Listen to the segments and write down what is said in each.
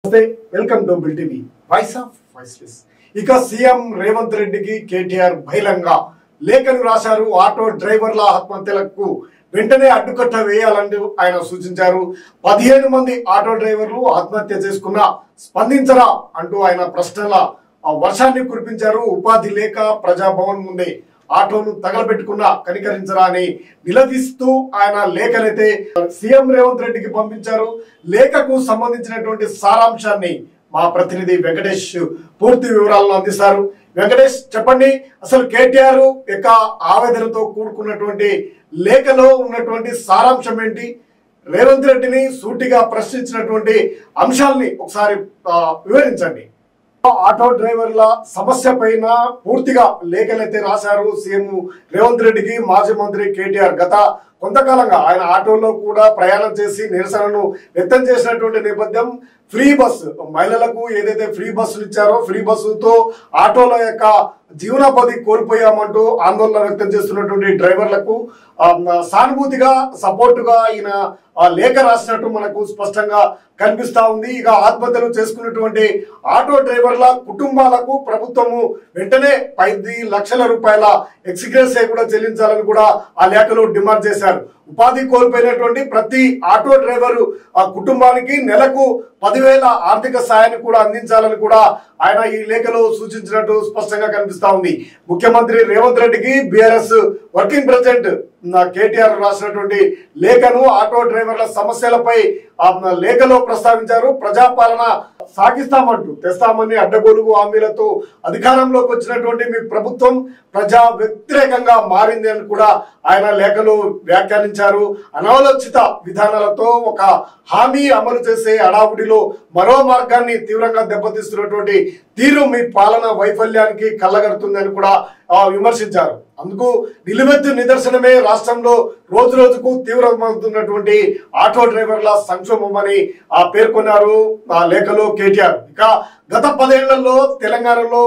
Welcome to Bill TV voice of voiceless. ఇక CM Revanth రెడ్డికి కేటీఆర్ బహిరంగ లేఖను రాశారు. ఆటో డ్రైవర్ల ఆత్మహత్యలకు వెంటనే అడ్డుకట్ట వేయాలంటూ ఆయన సూచించారు. 15 మంది ఆటో డ్రైవర్లు ఆత్మహత్య చేసుకున్నా స్పందించరా అంటూ ఆయన ప్రశ్నల వర్షాన్ని కురిపించారు. ఉపాధి లేక ప్రజాభవన్ ముందే ఆటోను తగలబెట్టుకున్నా కనికరించరా అని నిలదీస్తూ ఆయన లేఖనైతే సీఎం రేవంత్ రెడ్డికి పంపించారు. లేఖకు సంబంధించినటువంటి సారాంశాన్ని మా ప్రతినిధి వెంకటేష్ పూర్తి వివరాలను అందిస్తారు. వెంకటేష్, చెప్పండి, అసలు కేటీఆర్ యొక్క ఆవేదనతో కూడుకున్నటువంటి లేఖలో ఉన్నటువంటి సారాంశం ఏంటి? రేవంత్ రెడ్డిని సూటిగా ప్రశ్నించినటువంటి అంశాలని ఒకసారి వివరించండి. ఆటో డ్రైవర్ల సమస్య పైన పూర్తిగా లేఖలైతే రాశారు సీఎం రేవంత్ రెడ్డికి. మాజీ మంత్రి కేటీఆర్ గత కొంతకాలంగా ఆయన ఆటోలో కూడా ప్రయాణం చేసి నిరసనను వ్యక్తం చేసినటువంటి నేపథ్యం. ఫ్రీ బస్సు మహిళలకు ఏదైతే ఫ్రీ బస్సులు ఇచ్చారో ఫ్రీ బస్సుతో ఆటోల యొక్క జీవనోపాధి కోల్పోయామంటూ ఆందోళన వ్యక్తం చేస్తున్నటువంటి డ్రైవర్లకు సానుభూతిగా సపోర్టుగా ఈయన లేఖ రాసినట్టు మనకు స్పష్టంగా కనిపిస్తా ఉంది. ఇక ఆత్మహత్యలు చేసుకున్నటువంటి ఆటో డ్రైవర్ల కుటుంబాలకు ప్రభుత్వము వెంటనే 10 లక్షల రూపాయల ఎక్స్గ్రేషియా కూడా చెల్లించాలని కూడా ఆ లేఖలో డిమాండ్ చేశారు. ఉపాధి కోల్పోయినటువంటి ప్రతి ఆటో డ్రైవరు ఆ కుటుంబానికి నెలకు 10,000 ఆర్థిక సాయాన్ని కూడా అందించాలని కూడా ఆయన ఈ లేఖలో సూచించినట్టు స్పష్టంగా కనిపిస్తా ఉంది. ముఖ్యమంత్రి రేవంత్ రెడ్డికి బీఆర్ఎస్ వర్కింగ్ ప్రెసిడెంట్ కేటీఆర్ రాసినటువంటి లేఖను ఆటో డ్రైవర్ల సమస్యలపై లేఖలో ప్రస్తావించారు. ప్రజాపాలన సాగిస్తామంటూ తెస్తామని అడ్డగోలుగు హామీలతో అధికారంలోకి వచ్చినటువంటి మీ ప్రభుత్వం ప్రజా వ్యతిరేకంగా మారింది అని కూడా ఆయన లేఖలో వ్యాఖ్యానించారు. అనాలోచిత విధానాలతో ఒక హామీ అమలు చేసే హడావుడిలో మరో మార్గాన్ని తీవ్రంగా దెబ్బతీస్తున్నటువంటి తీరు మీ పాలన వైఫల్యానికి కళ్ళగడుతుందని కూడా విమర్శించారు. అందుకు నిలువెత్తు నిదర్శనమే రాష్ట్రంలో రోజు రోజుకు తీవ్రమవుతున్నటువంటి ఆటో డ్రైవర్ల సంక్షోభం అని పేర్కొన్నారు ఆ లేఖలో కేటీఆర్. ఇక గత 10 ఏళ్లలో తెలంగాణలో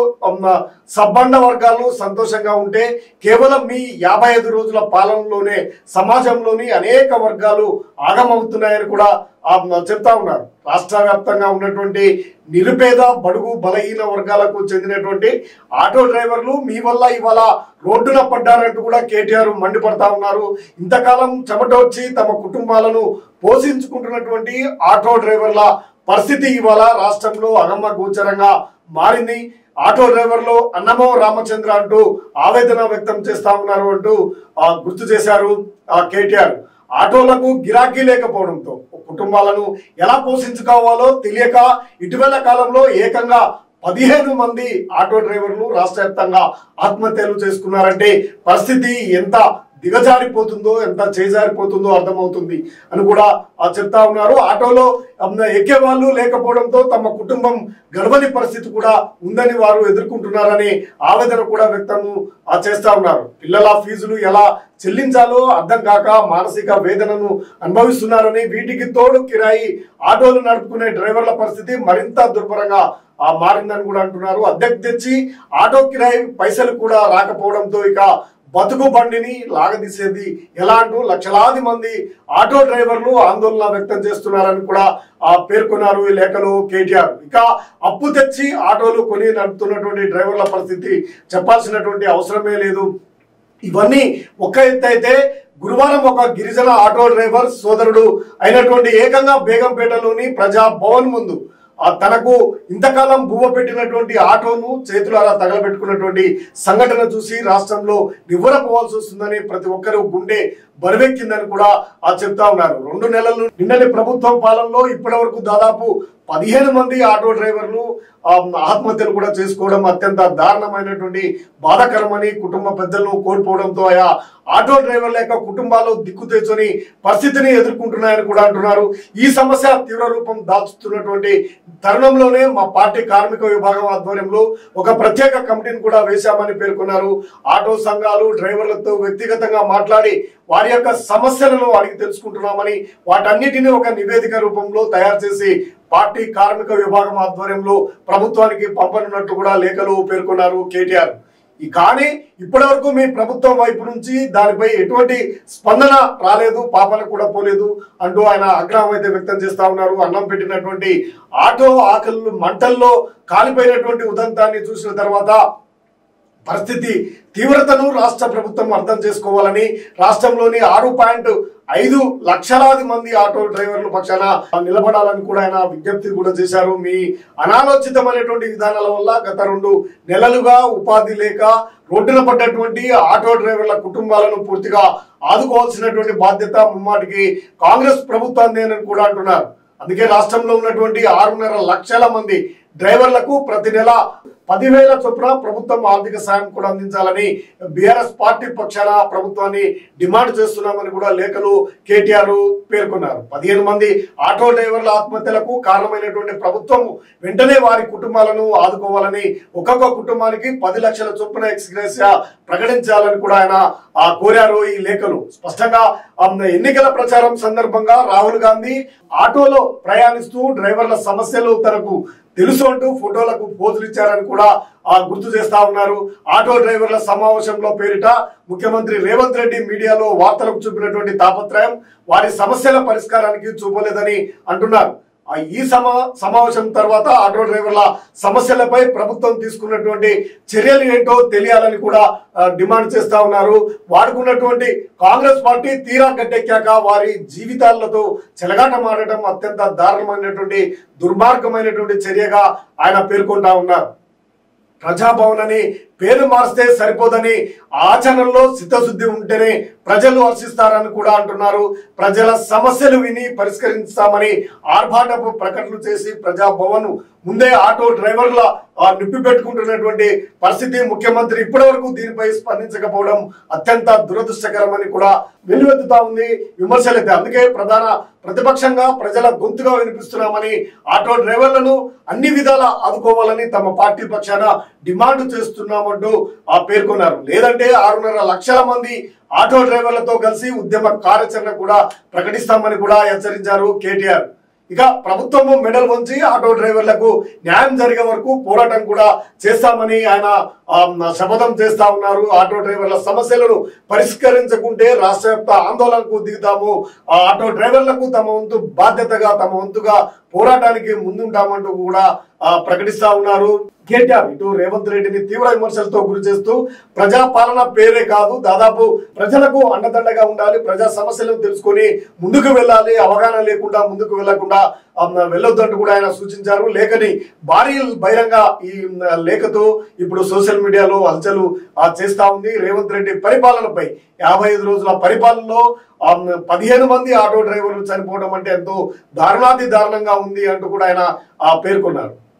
సబ్బండ వర్గాలు సంతోషంగా ఉంటే కేవలం మీ 55 రోజుల పాలనలోనే సమాజంలోని అనేక వర్గాలు ఆగమవుతున్నాయని కూడా చెప్తా ఉన్నారు. రాష్ట్ర వ్యాప్తంగా ఉన్నటువంటి నిరుపేద బడుగు బలహీన వర్గాలకు చెందినటువంటి ఆటో డ్రైవర్లు మీ వల్ల ఇవాళ రోడ్డున పడ్డారంటూ కూడా కేటీఆర్ మండిపడతా ఉన్నారు. ఇంతకాలం చెమటోడ్చి తమ కుటుంబాలను పోషించుకుంటున్నటువంటి ఆటో డ్రైవర్ల పరిస్థితి ఇవాళ రాష్ట్రంలో అగమ్య గోచరంగా మారింది. ఆటో డ్రైవర్లు అన్నమో రామచంద్ర అంటూ ఆవేదన వ్యక్తం చేస్తా ఉన్నారు అంటూ గుర్తు చేశారు కేటీఆర్. ఆటోలకు గిరాకీ లేకపోవడంతో కుటుంబాలను ఎలా పోషించుకోవాలో తెలియక ఇటీవల కాలంలో ఏకంగా 15 మంది ఆటో డ్రైవర్లు రాష్ట్ర వ్యాప్తంగా ఆత్మహత్యలు చేసుకున్నారంటే పరిస్థితి ఎంత దిగజారిపోతుందో ఎంత చేజారిపోతుందో అర్థమవుతుంది అని కూడా చెప్తా ఉన్నారు. ఆటోలో ఎక్కే వాళ్ళు లేకపోవడంతో తమ కుటుంబం గడవని పరిస్థితి కూడా ఉందని వారు ఎదుర్కొంటున్నారని ఆవేదన కూడా వ్యక్తము చేస్తా ఉన్నారు. పిల్లల ఫీజులు ఎలా చెల్లించాలో అర్థం కాక మానసిక వేదనను అనుభవిస్తున్నారని, వీటికి తోడు కిరాయి ఆటోలు నడుపుకునే డ్రైవర్ల పరిస్థితి మరింత దుర్భరంగా మారిందని కూడా అంటున్నారు. అద్దెకు తెచ్చి ఆటో కిరాయి పైసలు కూడా రాకపోవడంతో ఇక బతుకు బండిని లాగదీసేది ఎలా అంటూ లక్షలాది మంది ఆటో డ్రైవర్లు ఆందోళన వ్యక్తం చేస్తున్నారని కూడా పేర్కొన్నారు ఈ లేఖలో కేటీఆర్. ఇక అప్పు తెచ్చి ఆటోలు కొని నడుపుతున్నటువంటి డ్రైవర్ల పరిస్థితి చెప్పాల్సినటువంటి అవసరమే లేదు. ఇవన్నీ ఒక ఎత్తు అయితే గురువారం ఒక గిరిజన ఆటో డ్రైవర్ సోదరుడు అయినటువంటి ఏకంగా బేగంపేటలోని ప్రజా భవన్ ముందు తనకు ఇంతకాలం బువ్వ పెట్టినటువంటి ఆటోను చేతులారా తగలబెట్టుకున్నటువంటి సంఘటన చూసి రాష్ట్రంలో నివ్వరపోవాల్సి వస్తుందని ప్రతి ఒక్కరూ గుండె బరువెక్కిందని కూడా చెప్తా ఉన్నారు. 2 నెలలు నిన్నటి ప్రభుత్వం పాలనలో ఇప్పటి వరకు దాదాపు 15 మంది ఆటో డ్రైవర్లు ఆత్మహత్యలు కూడా చేసుకోవడం అత్యంత దారుణమైనటువంటి బాధాకరమని, కుటుంబ పెద్దలను కోల్పోవడంతో ఆయా ఆటో డ్రైవర్ల యొక్క కుటుంబాలు దిక్కు తెచ్చని పరిస్థితిని ఎదుర్కొంటున్నాయని కూడా అంటున్నారు. ఈ సమస్య తీవ్ర రూపం దాల్చుతున్నటువంటి తరుణంలోనే మా పార్టీ కార్మిక విభాగం ఆధ్వర్యంలో ఒక ప్రత్యేక కమిటీని కూడా వేశామని పేర్కొన్నారు. ఆటో సంఘాలు డ్రైవర్లతో వ్యక్తిగతంగా మాట్లాడి వారి యొక్క సమస్యలను అడిగి తెలుసుకుంటున్నామని, వాటన్నిటిని ఒక నివేదిక రూపంలో తయారు చేసి పార్టీ కార్మిక విభాగం ఆధ్వర్యంలో ప్రభుత్వానికి పంపనున్నట్టు కూడా లేఖలో పేర్కొన్నారు కేటీఆర్. కానీ ఇప్పటి వరకు మీ ప్రభుత్వం వైపు నుంచి దానిపై ఎటువంటి స్పందన రాలేదు, పాపన కూడా పోలేదు అంటూ ఆయన ఆగ్రహం అయితే వ్యక్తం చేస్తా ఉన్నారు. అన్నం పెట్టినటువంటి ఆటో ఆకలి మంటల్లో కాలిపోయినటువంటి ఉదంతాన్ని చూసిన తర్వాత పరిస్థితి తీవ్రతను రాష్ట్ర ప్రభుత్వం అర్థం చేసుకోవాలని రాష్ట్రంలోని 6.5 లక్షలాది మంది ఆటో డ్రైవర్ల పక్షాన నిలబడాలని కూడా ఆయన విజ్ఞప్తి కూడా చేశారు. మీ అనాలోచితమైనటువంటి విధానాల వల్ల గత 2 నెలలుగా ఉపాధి లేక రోడ్డున పడ్డటువంటి ఆటో డ్రైవర్ల కుటుంబాలను పూర్తిగా ఆదుకోవాల్సినటువంటి బాధ్యత ముమ్మాటికి కాంగ్రెస్ ప్రభుత్వాన్ని కూడా అంటున్నారు. అందుకే రాష్ట్రంలో ఉన్నటువంటి 6.5 లక్షల మంది డ్రైవర్లకు ప్రతి నెల 10,000 చొప్పున ప్రభుత్వం ఆర్థిక సాయం కూడా అందించాలని బీఆర్ఎస్ పార్టీ పక్షాన ప్రభుత్వాన్ని డిమాండ్ చేస్తున్నామని కూడా లేఖలు కేటీఆర్ పేర్కొన్నారు. 15 మంది ఆటో డ్రైవర్ల ఆత్మహత్యలకు కారణమైనటువంటి ప్రభుత్వం వెంటనే వారి కుటుంబాలను ఆదుకోవాలని, ఒక్కొక్క కుటుంబానికి 10 లక్షల చొప్పున ఎక్స్గ్రేషియా ప్రకటించాలని కూడా ఆయన కోరారు. ఈ లేఖలు స్పష్టంగా ఎన్నికల ప్రచారం సందర్భంగా రాహుల్ గాంధీ ఆటోలో ప్రయాణిస్తూ డ్రైవర్ల సమస్యలు తనకు తెలుసు అంటూ ఫోటోలకు పోజులు ఇచ్చారని కూడా గుర్తు చేస్తా ఉన్నారు. ఆటో డ్రైవర్ల సమావేశంలో పేరిట ముఖ్యమంత్రి రేవంత్ రెడ్డి మీడియాలో వార్తలకు చూపినటువంటి తాపత్రయం వారి సమస్యల పరిష్కారానికి చూపలేదని అంటున్నారు. ఈ సమావేశం తర్వాత ఆటో డ్రైవర్ల సమస్యలపై ప్రభుత్వం తీసుకున్నటువంటి చర్యలు ఏంటో తెలియాలని కూడా డిమాండ్ చేస్తా ఉన్నారు. వాడుకున్నటువంటి కాంగ్రెస్ పార్టీ తీరా గట్టెక్కాక వారి జీవితాలతో చెలగాటమాడటం అత్యంత దారుణమైనటువంటి దుర్మార్గమైనటువంటి చర్యగా ఆయన పేర్కొంటా ఉన్నారు. ప్రజాభవన్ అని పేరు మార్స్తే సరిపోదని ఆచరణలో చిత్తశుద్ధి ఉంటేనే ప్రజలు హర్షిస్తారని కూడా అంటున్నారు. ప్రజల సమస్యలు విని పరిష్కరిస్తామని ఆర్భాటపు ప్రకటనలు చేసి ప్రజాభవన్ ముందే ఆటో డ్రైవర్ల నిప్పి పెట్టుకుంటున్నటువంటి పరిస్థితి. ముఖ్యమంత్రి ఇప్పటి వరకు దీనిపై స్పందించకపోవడం అత్యంత దురదృష్టకరమని కూడా వెలువెత్తుతా ఉంది విమర్శలైతే. అందుకే ప్రధాన ప్రతిపక్షంగా ప్రజల గొంతుగా వినిపిస్తున్నామని, ఆటో డ్రైవర్లను అన్ని విధాలా ఆదుకోవాలని తమ పార్టీ పక్షాన డిమాండ్ చేస్తున్నామంటూ పేర్కొన్నారు. లేదంటే 6.5 లక్షల మంది ఆటో డ్రైవర్లతో కలిసి ఉద్యమ కార్యాచరణ కూడా ప్రకటిస్తామని కూడా హెచ్చరించారు కేటీఆర్. ఇక ప్రభుత్వము మెడల్ వంచి ఆటో డ్రైవర్లకు న్యాయం జరిగే వరకు పోరాటం కూడా చేస్తామని ఆయన శపథం చేస్తా ఉన్నారు. ఆటో డ్రైవర్ల సమస్యలను పరిష్కరించకుంటే రాష్ట్ర వ్యాప్త ఆందోళనకు దిగుతాము, ఆటో డ్రైవర్లకు తమ వంతు బాధ్యతగా తమ వంతుగా పోరాటానికి ముందుంటామంటూ కూడా ప్రకటిస్తా ఉన్నారు కేటీఆర్. ఇటు రేవంత్ రెడ్డిని తీవ్ర విమర్శలతో గురి చేస్తూ ప్రజాపాలన పేరే కాదు, దాదాపు ప్రజలకు అండదండగా ఉండాలి, ప్రజా సమస్యలను తెలుసుకొని ముందుకు వెళ్ళాలి, అవగాహన లేకుండా ముందుకు వెళ్లకుండా వెళ్ళొద్దంటూ కూడా ఆయన సూచించారు. లేఖని భారీ బహిరంగ ఈ లేఖతో ఇప్పుడు సోషల్ మీడియాలో హల్చలు చేస్తా ఉంది. రేవంత్ రెడ్డి పరిపాలనపై 55 రోజుల పరిపాలనలో 15 మంది ఆటో డ్రైవర్లు చనిపోవడం అంటే ఎంతో దారుణాతి దారుణంగా ఉంది అంటూ కూడా ఆయన పేర్కొన్నారు.